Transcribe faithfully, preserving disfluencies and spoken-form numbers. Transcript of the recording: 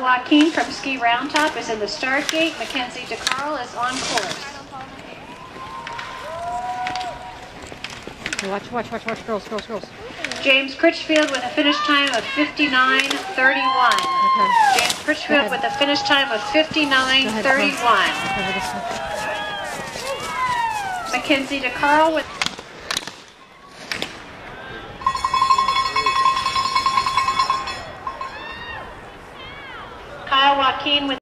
Joaquin from Ski Roundtop is in the start gate. Mackenzie Decarle is on course. Watch, watch, watch, watch, girls, girls, girls. James Critchfield with a finish time of fifty-nine thirty-one. Okay. James Critchfield with a finish time of fifty-nine thirty-one. Mackenzie Decarle with Kyle Joaquin with